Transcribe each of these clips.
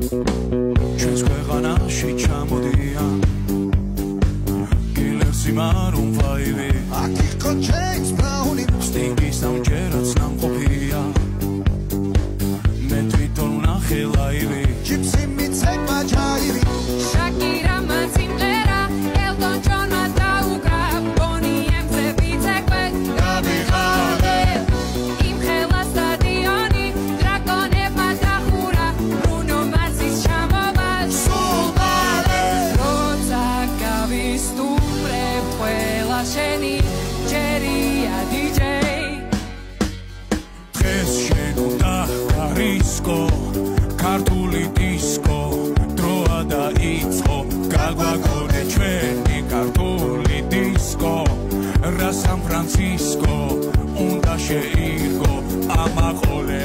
ჩვენს ქვეყანაში ჩამოდიან კილერსი მარუნ ფაივი აქ იყო ჯეიმს ბრაუნი სტინგის ამჯერად ნამყოფია მე თვითონ ვნახე ლაივი ჯიპსი მიცეკვა ჯაივი შაკირა სიმღერა ელტონ ჯონმა დაუკრა ბონი ემზე ვიცეკვე გავიღალე იმ ხელა სტადიონი დრაკონებმა დახურა ბრუნო მარსის ჩამოვა სულ მალე როცა გავისტუმრებ ყველა შენი ჯერია დიჯეი დღეს შენ უნდა გარისკო ქართული დისკო დროა დაიწყო გაგვაგონე ჩვენი ქართული დისკო რა სან ფრანცისკო უნდა შეირგო ამაყოლე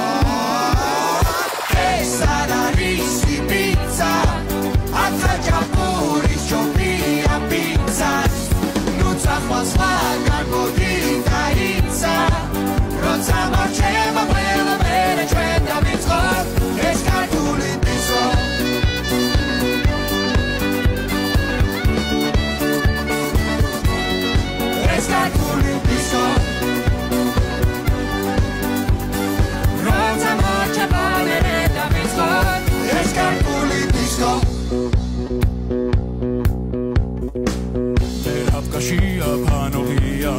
ეს არ არის პიცა აკაჭაპური შოპია პიცას ნუ წახვალ სხვაგან მოდი დაიცა როცა მარჩება ყველა მერე ჩვენ დავიწყოთ ეს ქართული დისკო ეს ქართული დისკო როცა მარჩება მერე დავიწყოთ ეს ქართული დისკო აფკაშია ფანოგია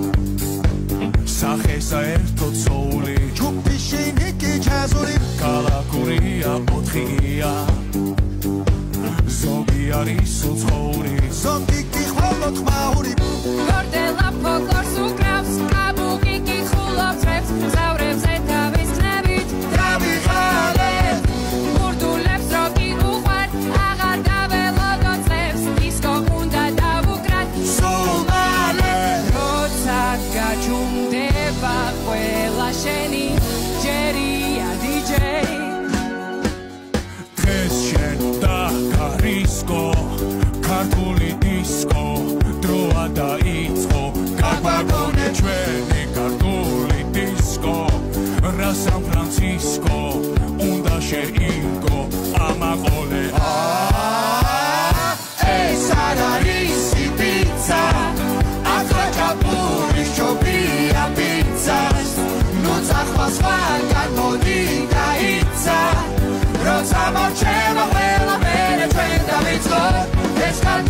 სახე საერთოდ სოული ჯუპი შენიკი ჯაზური კალაკურია ოთხია ზოგი არის უცხოური ზოგი კი ხოლმე ხმაური გორდელა ფოლკლორს უკრავს კაბუკი კი ხულობს რეპს მგზავრებზე თავის ხნებით დავიღალე ბურდულებს როკი უყვარ აღარ დაველოდოცებს დისკო უნდა დავუკრათ სულ მალე როცა გაჩუმდება ყველა შენი ჯერია დიჯეი დღეს შენ და გარისკო ქართული დისკო დროა დაიწყო გაგვაგონე ჩვენი ქართული დისკო რა სან ფრანცისკო უნდა შეირგო ამაყოლე ეს არ არის პიცა აკაჭაპური შოპია პიცას ნუ წახვალ სხვაგან მოდი დაიცა როცა მარჩება ყველა მერე ჩვენ დავიწყოთ ეს